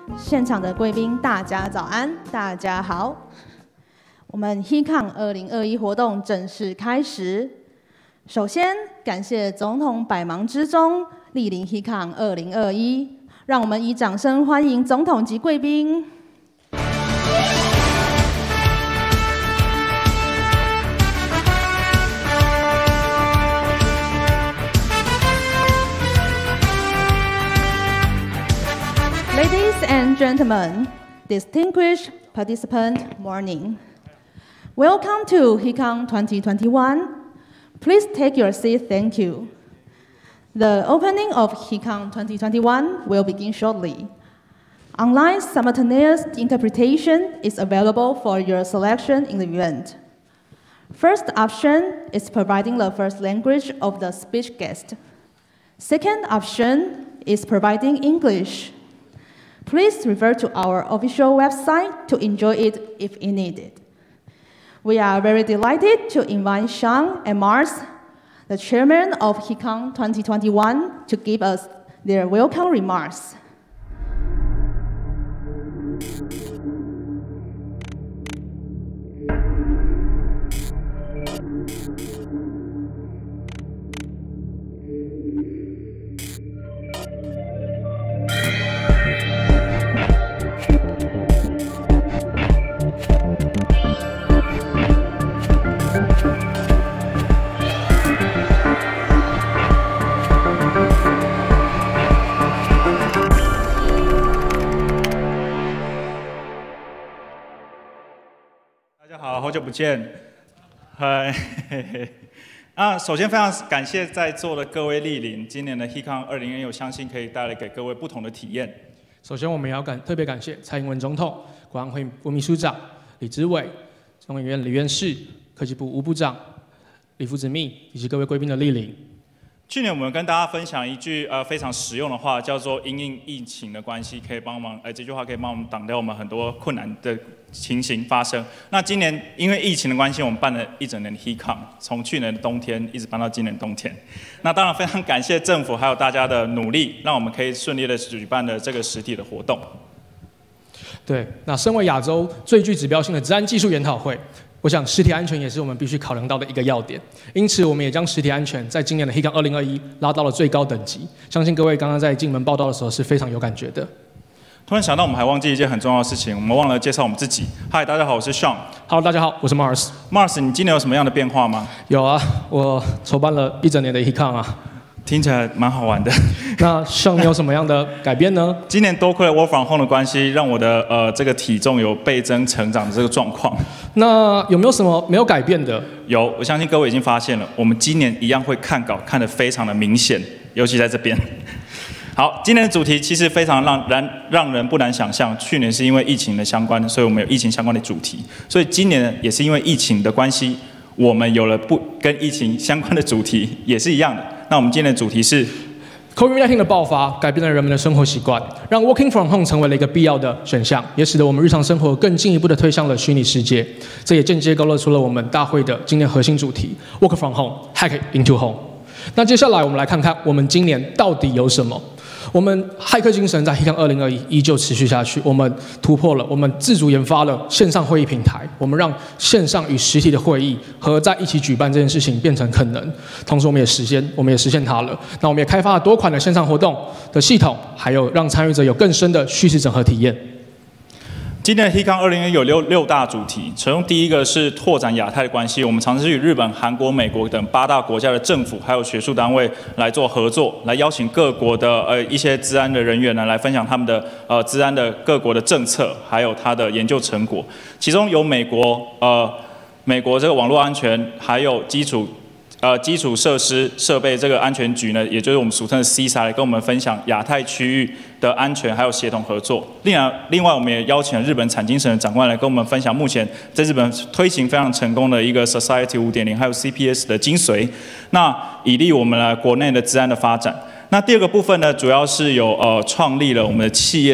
现场的贵宾，大家早安，大家好。我们 HeCon 2021活动正式开始。首先，感谢总统百忙之中莅临 HeCon 2021，让我们以掌声欢迎总统及贵宾。 Ladies and gentlemen, distinguished participant, morning. Welcome to HeCon 2021. Please take your seat, thank you. The opening of HeCon 2021 will begin shortly. Online simultaneous interpretation is available for your selection in the event. First option is providing the first language of the speech guest. Second option is providing English. Please refer to our official website to enjoy it if needed. We are very delighted to invite Sean and Mars, the chairman of HeCon 2021, to give us their welcome remarks. 好久不见，嗨，首先非常感谢在座的各位莅临，今年的 HeCon 2021，我相信可以带来给各位不同的体验。 首先，我们也要特别感谢蔡英文总统、国安会副秘书长李志伟、中研院李院士、科技部吴部长李福子密以及各位贵宾的莅临。 去年我们跟大家分享一句非常实用的话，叫做"因应疫情的关系，可以帮忙这句话可以帮我们挡掉我们很多困难的情形发生。那今年因为疫情的关系，我们办了一整年的 HeCon， 从去年的冬天一直办到今年冬天。那当然非常感谢政府还有大家的努力，让我们可以顺利的举办了这个实体的活动。 对，那身为亚洲最具指标性的治安技术研讨会。 我想实体安全也是我们必须考量到的一个要点，因此我们也将实体安全在今年的 HeCon 2021拉到了最高等级。相信各位刚刚在进门报道的时候是非常有感觉的。 突然想到，我们还忘记一件很重要的事情，我们忘了介绍我们自己。嗨，大家好，我是 Sean。Hello， 大家好，我是 Mars。 Mars， 你今年有什么样的变化吗？ 有啊，我筹办了一整年的 HeCon 啊。 听起来蛮好玩的。 那Sean，你有什么样的改变呢？ 今年多亏了 Work from Home 的关系，让我的这个体重有倍增成长的这个状况。 那有没有什么没有改变的？ 有，我相信各位已经发现了，我们今年一样会看稿看得非常的明显，尤其在这边。好，今年的主题其实非常让人不难想象，去年是因为疫情的相关，所以我们有疫情相关的主题，所以今年也是因为疫情的关系，我们有了跟疫情相关的主题，也是一样的。 那我们今天的主题是 COVID-19 的爆发改变了人们的生活习惯，让 Working from Home 成为了一个必要的选项，也使得我们日常生活更进一步的推向了虚拟世界。这也间接勾勒出了我们大会的今年核心主题 Work from Home, Hack into Home。那接下来我们来看看我们今年到底有什么。 我们骇客精神在 HeCon 2021依旧持续下去，我们突破了，我们自主研发了线上会议平台，我们让线上与实体的会议合在一起举办这件事情变成可能，同时我们也实现它了。那我们也开发了多款的线上活动的系统，还有让参与者有更深的虚实整合体验。 今年的 HeCon 2021有六大主题，其中第一个是拓展亚太的关系，我们尝试与日本、韩国、美国等8大国家的政府还有学术单位来做合作，来邀请各国的一些资安的人员呢来分享他们的资安的各国的政策，还有他的研究成果。其中有美国这个网络安全，还有基础设施设备这个安全局呢，也就是我们俗称的 CISA 来跟我们分享亚太区域的安全还有协同合作。另外，我们也邀请了日本产经省的长官来跟我们分享目前在日本推行非常成功的一个 Society 5.0， 还有 CPS 的精髓，那以利我们国内的资安的发展。那第二个部分呢，主要是有创立了我们的企业的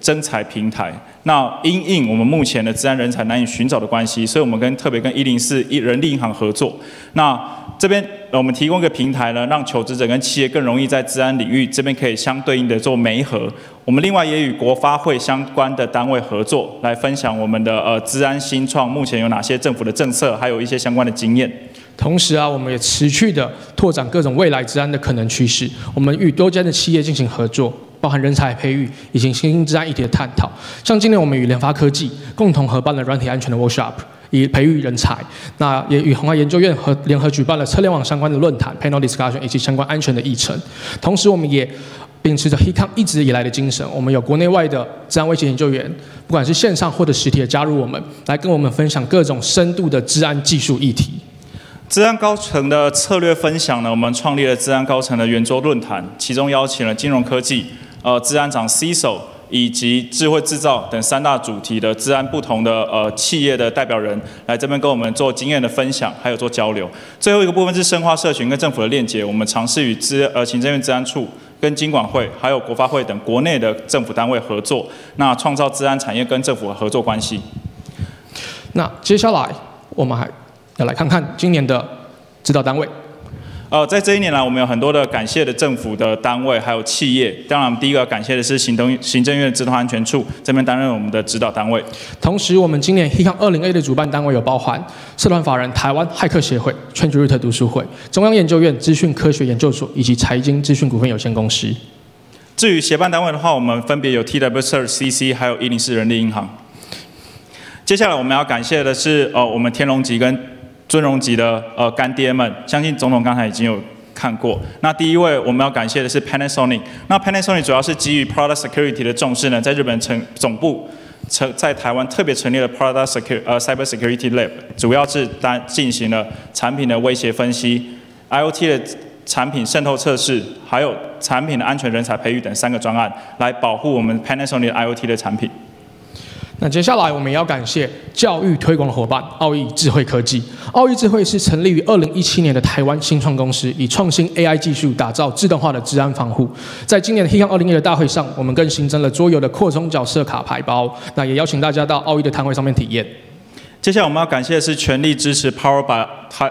征才平台。那因应我们目前的资安人才难以寻找的关系，所以我们特别跟104人力银行合作。那这边我们提供一个平台呢，让求职者跟企业更容易在资安领域这边可以相对应的做媒合。我们另外也与国发会相关的单位合作，来分享我们的资安新创目前有哪些政府的政策，还有一些相关的经验。 同时我们也持续的拓展各种未来资安的可能趋势。我们与多家的企业进行合作，包含人才培育以及新兴资安议题的探讨。像今年我们与联发科技共同合办了软体安全的 workshop， 以培育人才。那也与鸿海研究院联合举办了车联网相关的论坛 panel discussion 以及相关安全的议程。同时，我们也秉持着 HECON 一直以来的精神，我们有国内外的资安威胁研究员，不管是线上或者实体的加入我们，来跟我们分享各种深度的资安技术议题。 资安高层的策略分享呢，我们创立了资安高层的圆桌论坛，其中邀请了金融科技、资安长 CISO 以及智慧制造等3大主题的资安不同的企业的代表人来这边跟我们做经验的分享，还有做交流。最后一个部分是深化社群跟政府的链接，我们尝试与行政院资安处、跟金管会还有国发会等国内的政府单位合作，那创造资安产业跟政府的合作关系。 那接下来我们还要来看看今年的指导单位。 在这一年来，我们有很多的感谢的政府的单位还有企业。当然，第一个感谢的是行政院资通安全处这边担任我们的指导单位。 同时，我们今年 HECON 2020的主办单位有包含社团法人台湾骇客协会、TrendRoot 读书会、中央研究院资讯科学研究所以及财经资讯股份有限公司。 至于协办单位的话，我们分别有 TWSearch、CC 还有104人力银行。接下来我们要感谢的是我们天龙级跟尊荣级的干爹们，相信总统刚才已经有看过。那第一位我们要感谢的是 Panasonic。那 Panasonic 主要是基于 Product Security 的重视呢，在日本总部在台湾特别成立了 Product Cyber Security Lab， 主要是进行了产品的威胁分析、IoT 的产品渗透测试，还有产品的安全人才培育等3个专案，来保护我们 Panasonic IoT 的产品。 那接下来我们也要感谢教育推广的伙伴奥义智慧科技。奥义智慧是成立于2017年的台湾新创公司，以创新 AI 技术打造自动化的治安防护。在今年的 HECON 2020的大会上，我们更新增了桌游的扩充角色卡牌包，那也邀请大家到奥义的摊位上面体验。 接下来我们要感谢的是全力支持 Powered by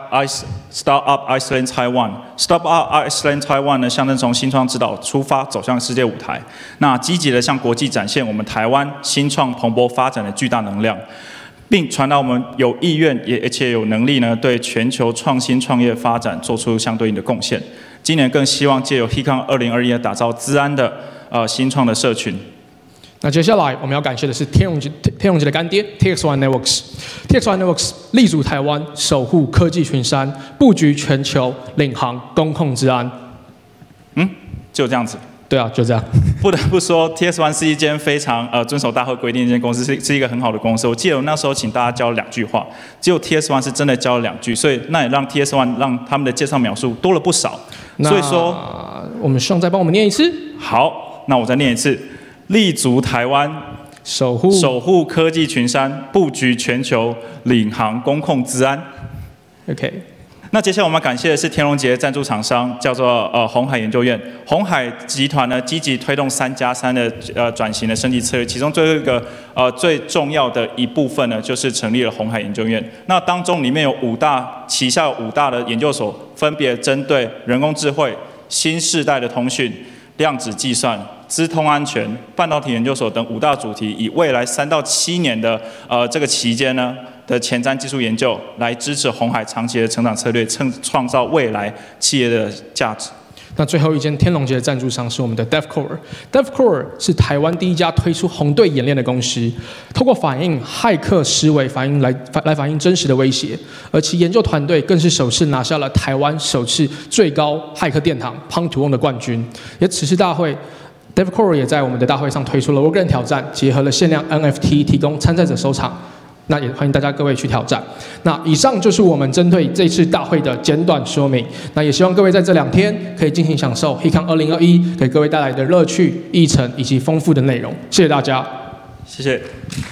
Startup Iceland Taiwan。Startup Iceland Taiwan 呢，象征从新创之岛出发，走向世界舞台。那积极的向国际展现我们台湾新创蓬勃发展的巨大能量，并传达我们有意愿而且有能力呢，对全球创新创业发展做出相对应的贡献。今年更希望借由 HECON 2021打造资安的新创的社群。 那接下来我们要感谢的是天龙级的干爹 TX1 Networks。TX1 Networks 立足台湾，守护科技群山，布局全球，领航公控治安。 就这样子。 对啊，就这样。 不得不说 ，TX1 是一间非常遵守大会规定的一间公司，是一个很好的公司。我记得我那时候请大家教了2句话，只有 TX1 是真的教了2句，所以那也让 TX1 让他们的介绍描述多了不少。所以说， 我们希望再帮我们念一次。 好，那我再念一次。立足台湾，守护科技群山，布局全球，领航公控资安。 OK。 那接下来我们感谢的是天龙杰赞助厂商，叫做鸿海研究院。鸿海集团呢，积极推动3+3的转型的升级策略，其中最后一个最重要的一部分呢，就是成立了鸿海研究院。那当中里面有旗下有5大的研究所，分别针对人工智慧、新世代的通讯、量子计算、资通安全、半导体研究所等5大主题，以未来3到7年的这个期间呢的前瞻技术研究，来支持鸿海长期的成长策略，创造未来企业的价值。 那最后一间天龙杰的赞助商是我们的 DevCore。DevCore 是台湾第一家推出红队演练的公司，透过反映骇客思维来反映真实的威胁，而其研究团队更是首次拿下了台湾首次最高骇客殿堂 Pong to Own 的冠军。也此次大会，DevCore 也在我们的大会上推出了 Workgame 挑战，结合了限量 NFT 提供参赛者收藏。那也欢迎大家各位去挑战。那以上就是我们针对这次大会的简短说明。那也希望各位在这2天可以尽情享受 HECON 2021给各位带来的乐趣、议程以及丰富的内容。谢谢大家， 谢谢。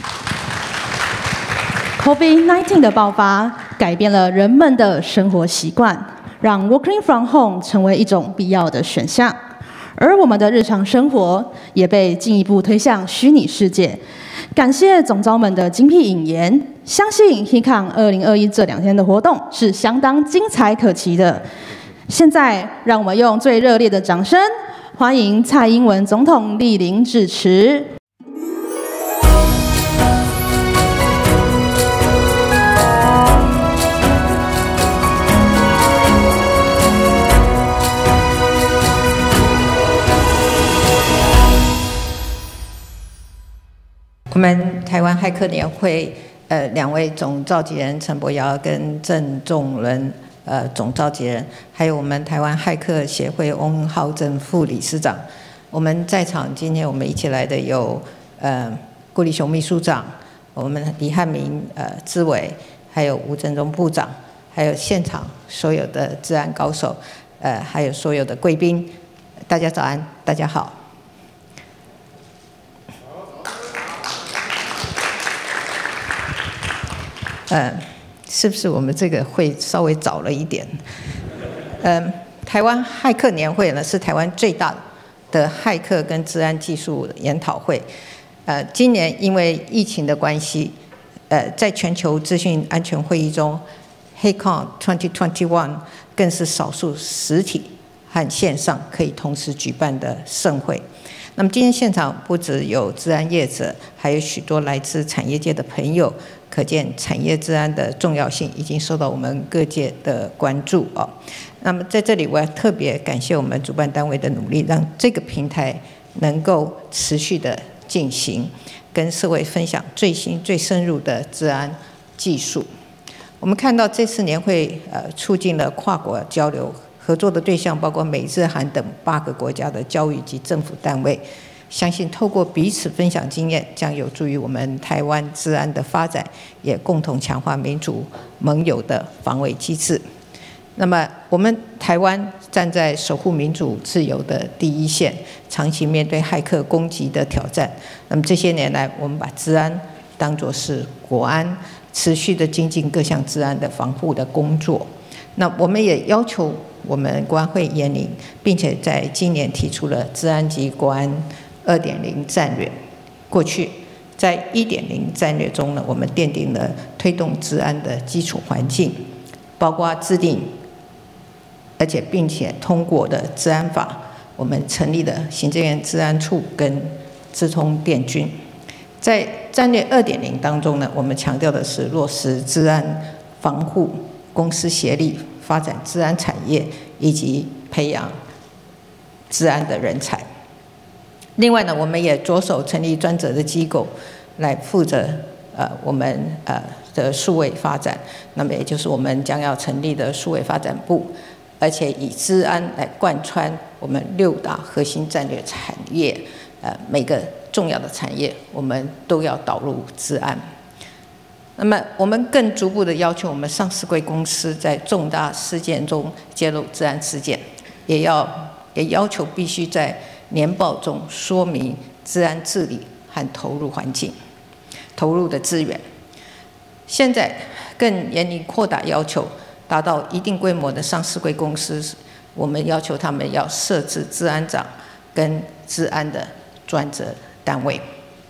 COVID-19 的爆发改变了人们的生活习惯，让 working from home 成为一种必要的选项。 而我们的日常生活也被进一步推向虚拟世界。感谢总召们的精辟引言，相信 HICON 2021这2天的活动是相当精彩可期的。现在，让我们用最热烈的掌声，欢迎蔡英文总统莅临致辞。 我们台湾骇客年会2位总召集人陈柏尧跟郑仲伦总召集人，还有我们台湾骇客协会翁浩正副理事长。我们在场今天我们一起来的有顾立雄秘书长，我们李汉明资委，还有吴振中部长，还有现场所有的治安高手，还有所有的贵宾，大家早安，大家好。是不是我们这个会稍微早了一点？台湾骇客年会呢是台湾最大的骇客跟治安技术研讨会。今年因为疫情的关系，在全球资讯安全会议中 ，HICON 2021更是少数实体和线上可以同时举办的盛会。那么今天现场不只有治安业者，还有许多来自产业界的朋友。可见产业治安的重要性已经受到我们各界的关注哦。那么在这里，我要特别感谢我们主办单位的努力，让这个平台能够持续的进行，跟社会分享最新最深入的治安技术。我们看到这次年会促进了跨国交流合作的对象，包括美日韩等8个国家的教育及政府单位。相信透过彼此分享经验，将有助于我们台湾治安的发展，也共同强化民主盟友的防卫机制。那么，我们台湾站在守护民主自由的第一线，长期面对骇客攻击的挑战。那么这些年来，我们把治安当作是国安，持续的精进各项治安的防护的工作。那我们也要求我们国安会研拟，并且在今年提出了治安及国安2.0 战略。过去在1.0战略中呢，我们奠定了推动治安的基础环境，包括制定并且通过的治安法，我们成立了行政院治安处跟资通电军。在战略2.0当中呢，我们强调的是落实治安防护公私协力，发展治安产业，以及培养治安的人才。另外呢，我们也着手成立专责的机构，来负责我们的数位发展。那么也就是我们将要成立的数位发展部，而且以治安来贯穿我们6大核心战略产业。每个重要的产业，我们都要导入治安。那么我们更逐步的要求我们上市柜公司在重大事件中揭露治安事件，也要求必须在年报中说明治安治理和投入环境、投入的资源。现在更严厉扩大要求，达到一定规模的上市柜公司，我们要求他们要设置治安长跟治安的专责单位。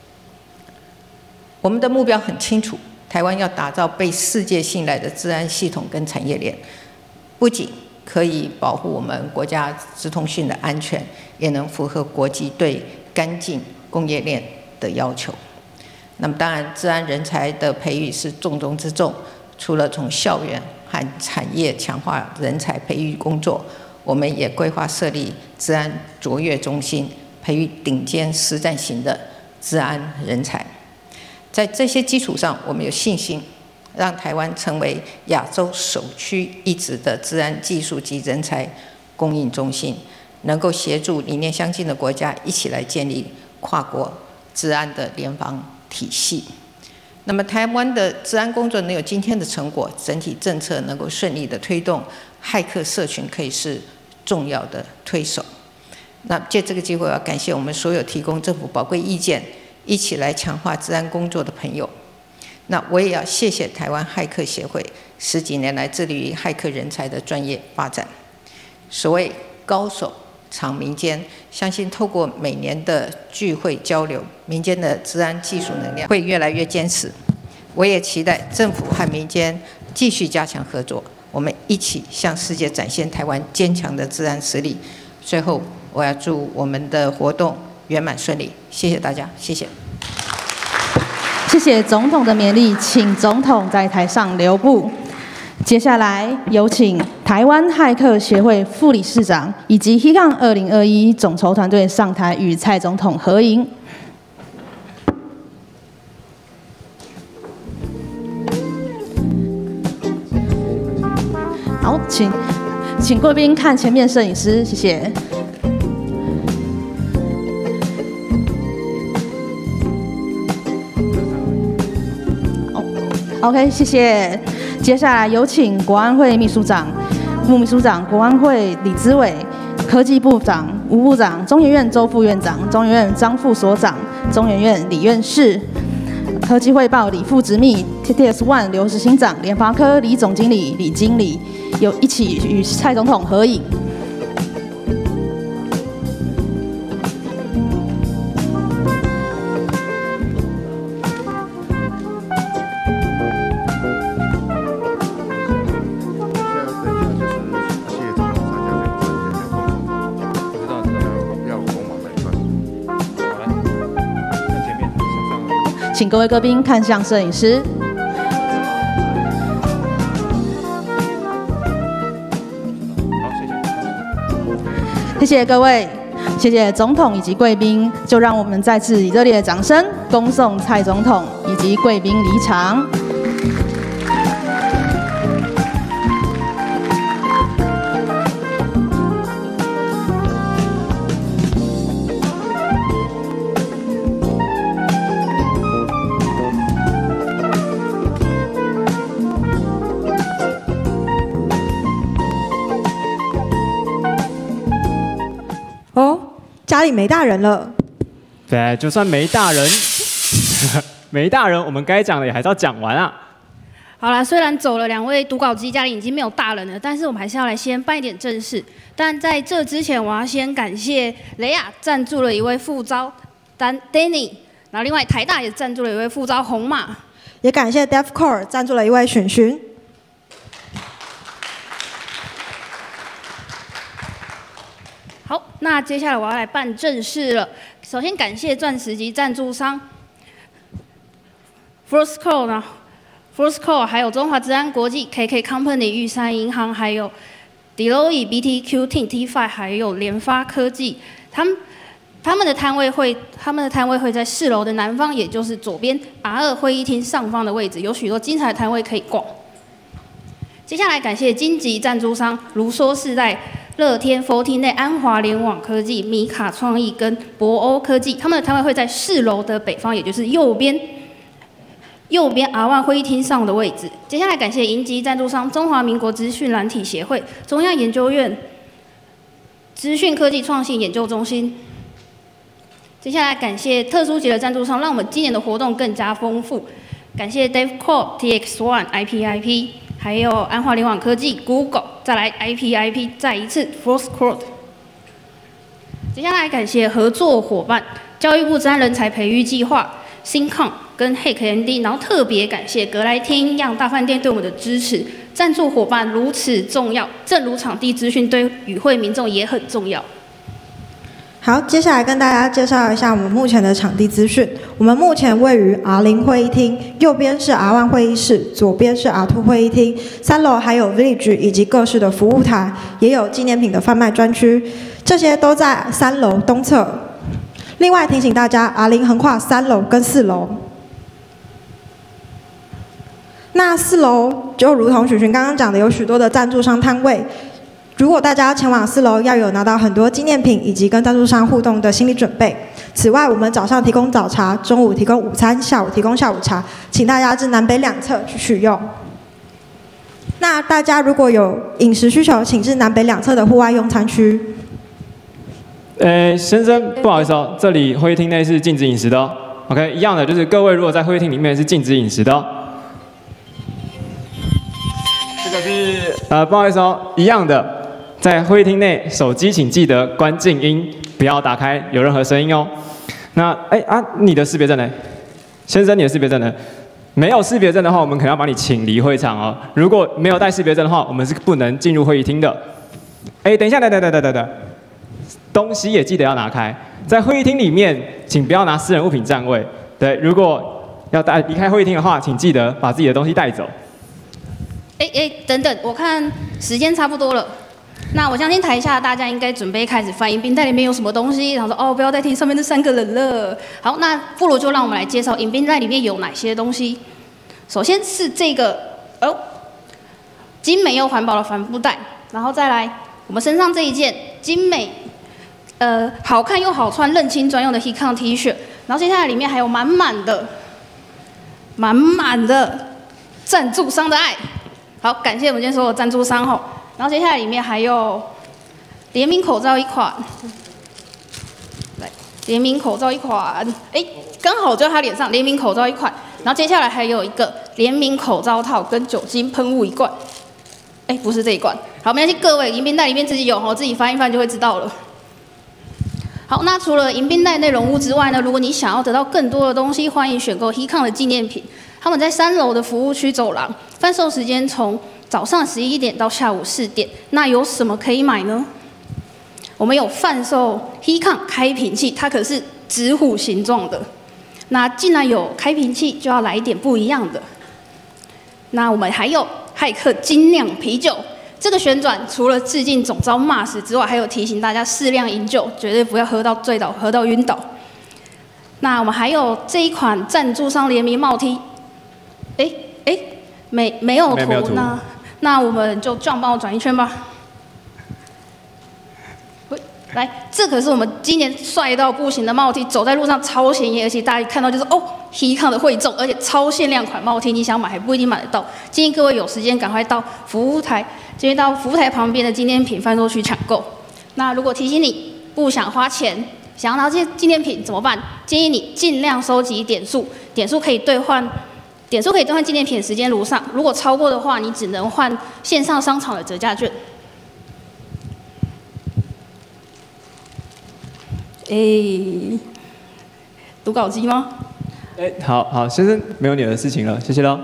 我们的目标很清楚，台湾要打造被世界信赖的治安系统跟产业链，不仅可以保护我们国家资通讯的安全，也能符合国际对干净工业链的要求。那么当然，治安人才的培育是重中之重。除了从校园和产业强化人才培育工作，我们也规划设立治安卓越中心，培育顶尖实战型的治安人才。在这些基础上，我们有信心让台湾成为亚洲首屈一指的治安技术及人才供应中心，能够协助理念相近的国家一起来建立跨国治安的联防体系。那么台湾的治安工作能有今天的成果，整体政策能够顺利的推动，骇客社群可以是重要的推手。那借这个机会，我要感谢我们所有提供政府宝贵意见，一起来强化治安工作的朋友。那我也要谢谢台湾骇客协会10几年来致力于骇客人才的专业发展。所谓高手场民间，相信透过每年的聚会交流，民间的治安技术能量会越来越坚实。我也期待政府和民间继续加强合作，我们一起向世界展现台湾坚强的治安实力。最后，我要祝我们的活动圆满顺利，谢谢大家，谢谢。 谢谢总统的勉励，请总统在台上留步。接下来有请台湾骇客协会副理事长以及 HICON 2021总筹团队上台与蔡总统合影。好，请贵宾看前面摄影师，谢谢。OK， 谢谢。接下来有请国安会秘书长、副秘书长、国安会李资伟、科技部长吴部长、中研院周副院长、中研院张副所长、中研院李院士、科技汇报李副执秘、TTS One 刘执行长、联发科李总经理、李经理，一起与蔡总统合影。请各位贵宾看向摄影师。 好， 谢谢各位，谢谢总统以及贵宾，就让我们再次以热烈的掌声恭送蔡总统以及贵宾离场。 家里没大人了。 对，就算没大人，没大人，我们该讲的也还是要讲完啊。 好啦，虽然走了2位读稿机，家里已经没有大人了，但是我们还是要来先办一点正事。但在这之前，我要先感谢雷亚赞助了一位副招Danny， 然后另外台大也赞助了一位副招红马， 也感谢 DevCore 赞助了一位璇璇。 好，那接下来我要来办正事了。首先感谢钻石级赞助商 Firstcore 呢 ，Firstcore 还有中华治安国际、KK Company、玉山银行，还有 Deloitte、BTQ、T5， 还有联发科技，他们的摊位会在4楼的南方，也就是左边 R2 会议厅上方的位置，有许多精彩的摊位可以逛。接下来感谢金级赞助商卢梭世代、乐天、Fortinet、安华联网科技、米卡创意跟博欧科技，他们的摊位会在4楼的北方，也就是右边 R1 会议厅上的位置。接下来感谢银级赞助商中华民国资讯软体协会、中央研究院资讯科技创新研究中心。接下来感谢特殊级的赞助商，让我们今年的活动更加丰富。感谢 DevCore、TX1、IPIP。还有安华联网科技、Google， 再来 IPIP， 再一次 Firstcore。接下来感谢合作伙伴教育部治安人才培育计划、SynCon 跟 HackND， 然后特别感谢格莱天样大饭店对我们的支持。赞助伙伴如此重要，正如场地资讯对与会民众也很重要。 好，接下来跟大家介绍一下我们目前的场地资讯。我们目前位于 R0 会议厅，右边是 R1 会议室，左边是 R2 会议厅，3楼还有 Village 以及各式的服务台，也有纪念品的贩卖专区，这些都在3楼东侧。另外提醒大家 ，R0 横跨3楼跟4楼。那4楼就如同璇璇刚刚讲的，有许多的赞助商摊位。如果大家前往4楼，要有拿到很多纪念品以及跟赞助商互动的心理准备。此外，我们早上提供早茶，中午提供午餐，下午提供下午茶，请大家至南北2侧去取用。那大家如果有饮食需求，请至南北2侧的户外用餐区。 先生，不好意思哦，这里会议厅内是禁止饮食的哦。OK， 一样的，就是各位如果在会议厅里面是禁止饮食的哦。这个是不好意思哦，一样的。 在会议厅内，手机请记得关静音，不要打开有任何声音哦。那你的识别证呢？先生，你的识别证呢？没有识别证的话，我们可能要把你请离会场哦。如果没有带识别证的话，我们是不能进入会议厅的。等一下，等，东西也记得要拿开。在会议厅里面，请不要拿私人物品占位。对，如果要离开会议厅的话，请记得把自己的东西带走。 等等，我看时间差不多了。那我相信台下大家应该准备开始翻迎宾袋里面有什么东西，然后说不要再听上面这3个人了。好，那不如就让我们来介绍迎宾袋里面有哪些东西。首先是这个精美又环保的帆布袋，然后再来我们身上这一件精美好看又好穿、认亲专用的 Hikon T 恤，然后接下来里面还有满满的赞助商的爱。好，感谢我们今天所有赞助商吼。然后接下来里面还有联名口罩1款，来，联名口罩1款，刚好就在他脸上，联名口罩1款。然后接下来还有一个联名口罩套跟酒精喷雾1罐，不是这一罐。好，没关系，各位迎宾袋里面自己有吼，自己翻一翻就会知道了。好，那除了迎宾袋内容物之外呢，如果你想要得到更多的东西，欢迎选购 Hikon 的纪念品。他们在3楼的服务区走廊，贩售时间从早上11点到下午4点。那有什么可以买呢？我们有贩售 Hikon 开瓶器，它可是直虎形状的。那既然有开瓶器，就要来一点不一样的。那我们还有骇客精酿啤酒。这个旋转除了致敬总召 Mars 之外，还有提醒大家适量饮酒，绝对不要喝到醉倒、喝到晕倒。那我们还有这一款赞助商联名帽 T， 没有图，那我们就这样帮我转一圈吧。来，这可是我们今年帅到不行的帽 T， 走在路上超显眼，而且大家一看到就是Hikon 的会众，而且超限量款帽 T， 你想买还不一定买得到。建议各位有时间赶快到服务台旁边的纪念品贩售区抢购。那如果提醒你不想花钱，想要拿这些纪念品怎么办？建议你尽量收集点数，点数可以兑换纪念品的时间如上，如果超过的话，你只能换线上商场的折价券。读稿机吗？ 好，先生，没有你的事情了，谢谢喽。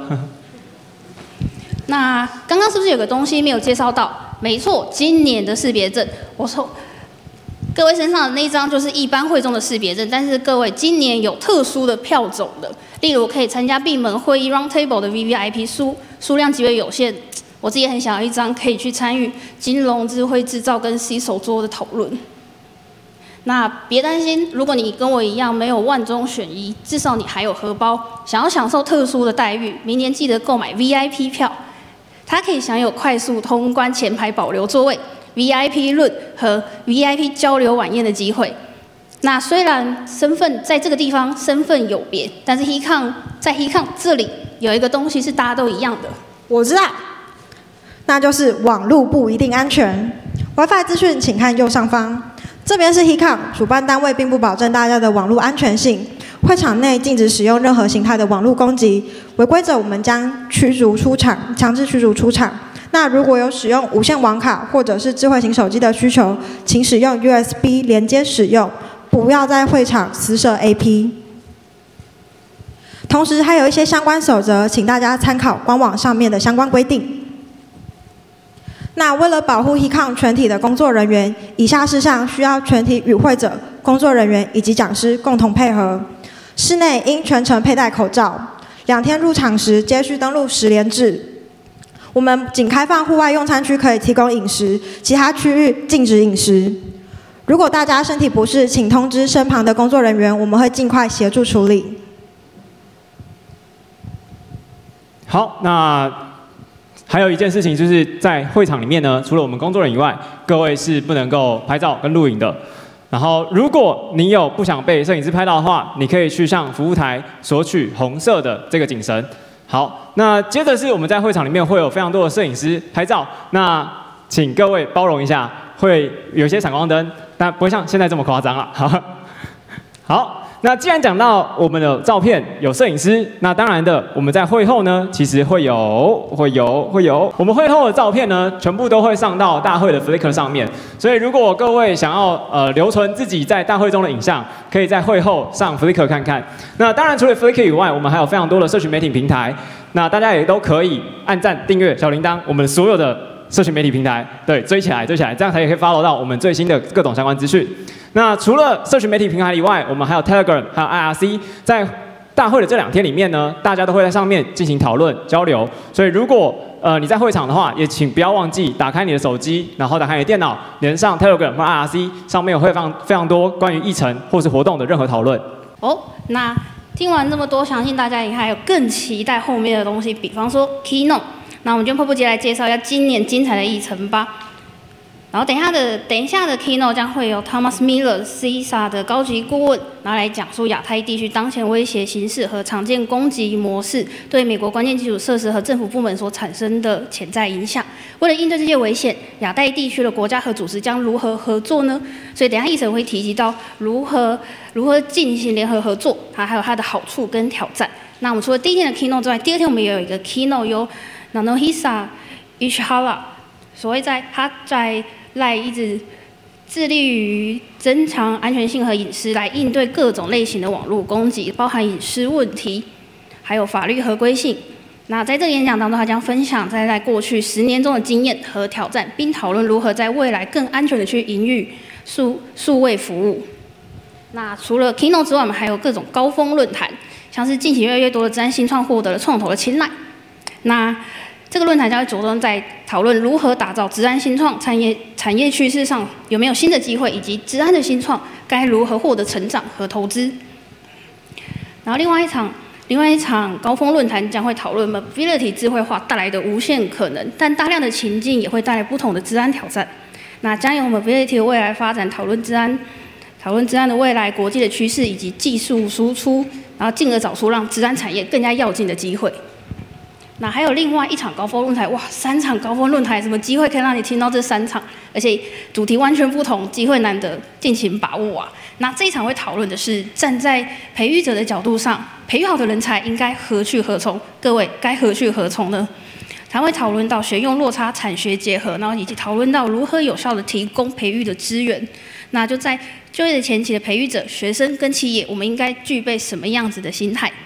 那刚刚是不是有个东西没有介绍到？没错，今年的识别证，我说各位身上的那一张就是一般会众的识别证，但是各位今年有特殊的票种的，例如可以参加闭门会议 Round Table 的 VVIP 数量极为有限，我自己也很想要一张可以去参与金融智慧制造跟 C 手桌的讨论。那别担心，如果你跟我一样没有万中选一，至少你还有荷包，想要享受特殊的待遇，明年记得购买 VIP 票，它可以享有快速通关、前排保留座位、VIP 论和 VIP 交流晚宴的机会。那虽然身份在这个地方身份有别，但是 Hikon 在 Hikon 这里有一个东西是大家都一样的， 我知道，那就是网路不一定安全。WiFi 资讯请看右上方。这边是 Hikon， 主办单位并不保证大家的网络安全性。会场内禁止使用任何形态的网络攻击，违规者我们将驱逐出场，强制驱逐出场。那如果有使用无线网卡或者是智慧型手机的需求，请使用 USB 连接使用，不要在会场私设 AP。同时还有一些相关守则，请大家参考官网上面的相关规定。那为了保护 Hikon 全体的工作人员，以下事项需要全体与会者、工作人员以及讲师共同配合。室内应全程佩戴口罩，2天入场时皆需登录10连制。我们仅开放户外用餐区可以提供饮食，其他区域禁止饮食。如果大家身体不适，请通知身旁的工作人员，我们会尽快协助处理。 好，那还有一件事情就是在会场里面呢，除了我们工作人员以外，各位是不能够拍照跟录影的。然后，如果你有不想被摄影师拍到的话，你可以去向服务台索取红色的这个警绳。好，那接着是我们在会场里面会有非常多的摄影师拍照，那请各位包容一下，会有些闪光灯，但不会像现在这么夸张了。好， 那既然讲到我们的照片有摄影师，那当然的，我们在会后呢，其实会有，我们会后的照片呢，全部都会上到大会的 Flickr 上面。所以如果各位想要留存自己在大会中的影像，可以在会后上 Flickr 看看。那当然除了 Flickr 以外，我们还有非常多的社群媒体平台，那大家也都可以按赞、订阅、小铃铛，我们所有的社群媒体平台，对，追起来，这样才可以 follow 到我们最新的各种相关资讯。那除了社群媒体平台以外，我们还有 Telegram， 还有 IRC， 在大会的这2天里面呢，大家都会在上面进行讨论交流。所以如果你在会场的话，也请不要忘记打开你的手机，然后打开你的电脑，连上 Telegram 或 IRC， 上面会放非常多关于议程或是活动的任何讨论。 那听完这么多，相信大家应该还有更期待后面的东西，比方说 Keynote。那我们就迫不及待来介绍一下今年精彩的议程吧。然后等一下的 Keynote 将会由 Thomas Miller CISA 的高级顾问，然后来讲述亚太地区当前威胁形势和常见攻击模式对美国关键基础设施和政府部门所产生的潜在影响。为了应对这些危险，亚太地区的国家和组织将如何合作呢？所以等一下议程会提及到如何进行联合合作，还有它的好处跟挑战。那我们除了第一天的 Keynote 之外，第2天我们也有一个 Keynote 由 Nanohisa Ishihara， 所谓他在一直致力于增强安全性和隐私，来应对各种类型的网络攻击，包含隐私问题，还有法律合规性。那在这个演讲当中，他将分享在过去10年中的经验和挑战，并讨论如何在未来更安全的去营运数位服务。那除了 Keynote 之外，我们还有各种高峰论坛，像是近期越来越多的治安新创获得了创投的青睐。那这个论坛将会着重在讨论如何打造治安新创产业趋势上有没有新的机会，以及治安的新创该如何获得成长和投资。然后另外一场高峰论坛将会讨论 Mobility 智慧化带来的无限可能，但大量的情境也会带来不同的治安挑战。那将由 Mobility 的未来发展讨论治安的未来国际的趋势以及技术输出，然后进而找出让治安产业更加跃进的机会。那还有另外一场高峰论坛，哇，3场高峰论坛，什么机会可以让你听到这3场？而且主题完全不同，机会难得，尽情把握啊！那这一场会讨论的是站在培育者的角度上，培育好的人才应该何去何从？各位该何去何从呢？还会讨论到学用落差、产学结合，然后以及讨论到如何有效的提供培育的资源。那就在就业的前期的培育者、学生跟企业，我们应该具备什么样子的心态？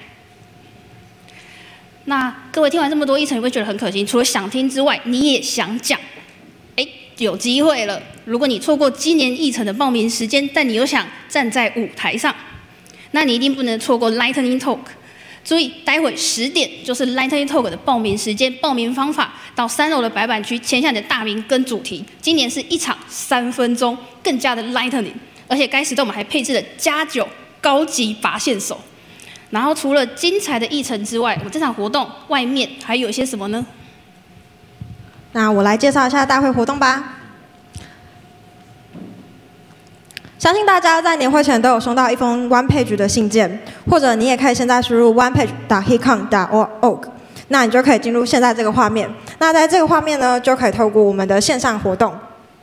那各位听完这么多议程，你会觉得很可惜。除了想听之外，你也想讲，有机会了。如果你错过今年议程的报名时间，但你又想站在舞台上，那你一定不能错过 Lightning Talk。注意，待会10点就是 Lightning Talk 的报名时间。报名方法到3楼的白板区签下你的大名跟主题。今年是1场3分钟，更加的 Lightning， 而且该时段我们还配置了+9高级拔线手。然后除了精彩的议程之外，我们这场活动外面还有一些什么呢？ 那我来介绍一下大会活动吧。相信大家在年会前都有收到一封 One Page 的信件，或者你也可以现在输入 onepage.hicon.org， 那你就可以进入现在这个画面。那在这个画面呢，就可以透过我们的线上活动。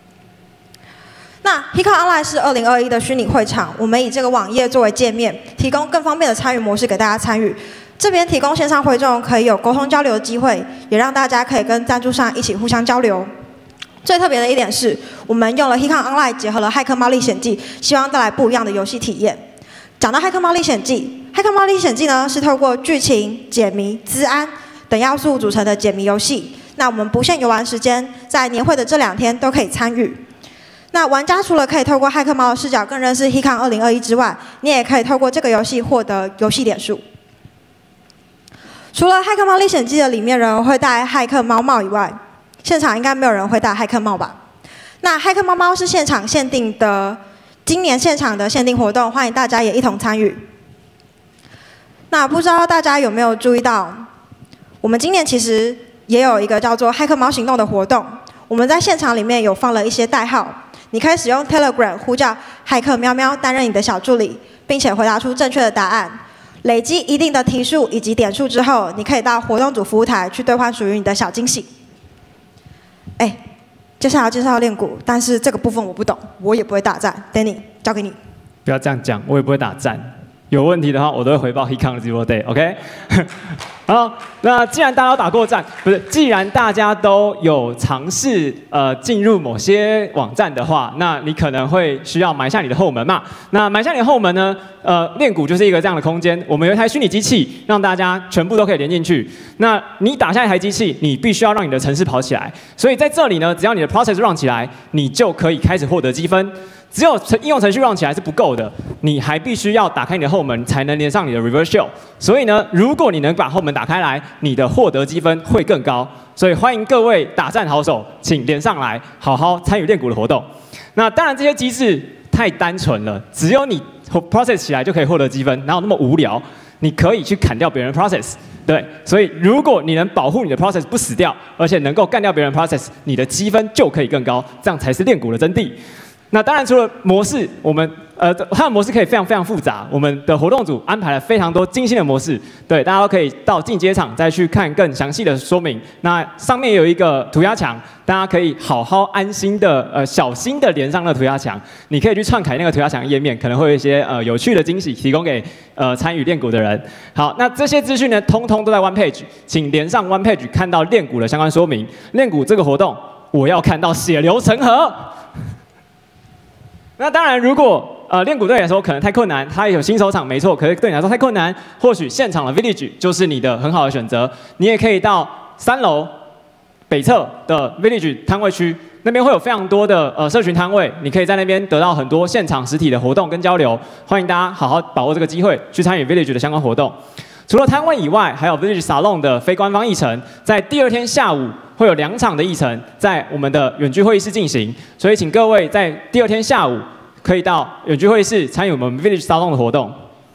那 Hicon Online 是2021的虚拟会场，我们以这个网页作为界面，提供更方便的参与模式给大家参与。这边提供线上会众可以有沟通交流的机会，也让大家可以跟赞助商一起互相交流。最特别的一点是，我们用了 Hicon Online 结合了骇客猫历险记，希望带来不一样的游戏体验。讲到骇客猫历险记，骇客猫历险记呢是透过剧情、解谜、资安等要素组成的解谜游戏。那我们不限游玩时间，在年会的这2天都可以参与。那玩家除了可以透过骇客猫的视角更认识 Hicon 2021之外，你也可以透过这个游戏获得游戏点数。除了骇客猫历险记的里面人会戴骇客猫帽以外，现场应该没有人会戴骇客帽吧？那骇客猫猫是现场限定的，今年现场的限定活动，欢迎大家也一同参与。那不知道大家有没有注意到，我们今年其实也有一个叫做骇客猫行动的活动，我们在现场里面有放了一些代号。你可以使用 Telegram 呼叫骇客喵喵担任你的小助理，并且回答出正确的答案。累积一定的题数以及点数之后，你可以到活动组服务台去兑换属于你的小惊喜。接下来要介绍练鼓，但是这个部分我不懂，我也不会打战。Danny 交给你。 不要这样讲，我也不会打战。 有问题的话，我都会回报 Hikang 的直播 day，OK？、好，那既然大家都打过战，不是，既然大家都有尝试进入某些网站的话，那你可能会需要埋下你的后门嘛。那埋下你的后门呢？练鼓就是一个这样的空间。我们有一台虚拟机器，让大家全部都可以连进去。那你打下一台机器，你必须要让你的程式跑起来。所以在这里呢，只要你的 process run 起来，你就可以开始获得积分。只有应用程序 run 起来是不够的，你还必须要打开你的后门，才能连上你的 reverse shell。所以呢，如果你能把后门打开来，你的获得积分会更高。所以欢迎各位打战好手，请连上来，好好参与练鼓的活动。那当然这些机制太单纯了，只有你 process 起来就可以获得积分，哪有那么无聊？你可以去砍掉别人的 process。对，所以如果你能保护你的 process 不死掉，而且能够干掉别人的 process， 你的积分就可以更高，这样才是练鼓的真谛。那当然，除了模式，我们它的模式可以非常非常复杂。我们的活动组安排了非常多精心的模式，对，大家都可以到进阶场再去看更详细的说明。那上面有一个涂鸦墙，大家可以好好安心的小心的连上那个涂鸦墙。你可以去篡改那个涂鸦墙页面，可能会有一些有趣的惊喜提供给参与练鼓的人。好，那这些资讯呢，通通都在 One Page， 请连上 One Page 看到练鼓的相关说明。练鼓这个活动，我要看到血流成河。那当然，如果练鼓对你来说可能太困难，它也有新手场没错，可是对你来说太困难，或许现场的 Village 就是你的很好的选择。你也可以到3楼北侧的 Village 摊位区，那边会有非常多的社群摊位，你可以在那边得到很多现场实体的活动跟交流。欢迎大家好好把握这个机会去参与 Village 的相关活动。除了摊位以外，还有 Village Salon 的非官方议程，在第2天下午会有2场的议程在我们的远距会议室进行，所以请各位在第2天下午可以到远距会议室参与我们 Village Salon 的活动。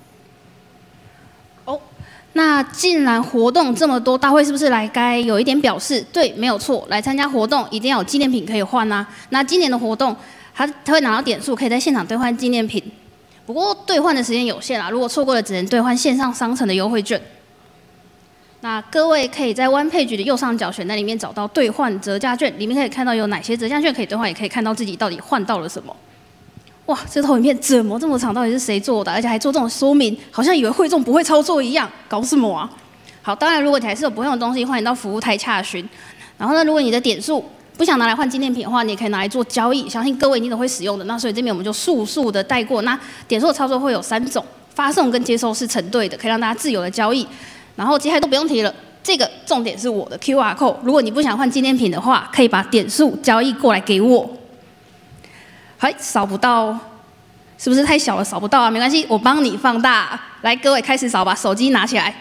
哦，那既然活动这么多，大会是不是该有一点表示？对，没有错，来参加活动一定要有纪念品可以换啊。那今年的活动，他会拿到点数，可以在现场兑换纪念品。不过兑换的时间有限啦，如果错过了，只能兑换线上商城的优惠券。那各位可以在 One Page 的右上角选单里面找到兑换折价券，里面可以看到有哪些折价券可以兑换，也可以看到自己到底换到了什么。哇，这投影片怎么这么长？到底是谁做的？而且还做这种说明，好像以为会众不会操作一样，搞什么啊？好，当然如果你还是有不用的东西，欢迎到服务台洽询。然后呢，如果你的点数不想拿来换纪念品的话，你也可以拿来做交易，相信各位一定都会使用的。那所以这边我们就速的带过。那点数的操作会有3种，发送跟接收是成对的，可以让大家自由的交易。然后接下来都不用提了，这个重点是我的 QR code， 如果你不想换纪念品的话，可以把点数交易过来给我。好，扫不到，是不是太小了？扫不到啊，没关系，我帮你放大。来，各位开始扫吧，手机拿起来。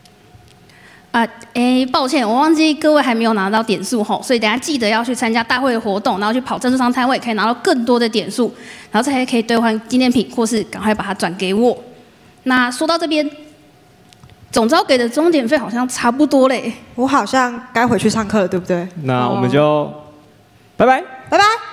抱歉，我忘记各位还没有拿到点数吼，所以等一下记得要去参加大会的活动，然后去跑赞助商摊位，可以拿到更多的点数，然后才可以兑换纪念品，或是赶快把它转给我。那说到这边，总召给的钟点费好像差不多嘞， 我好像该回去上课了，对不对？ 那我们就拜拜， 拜拜。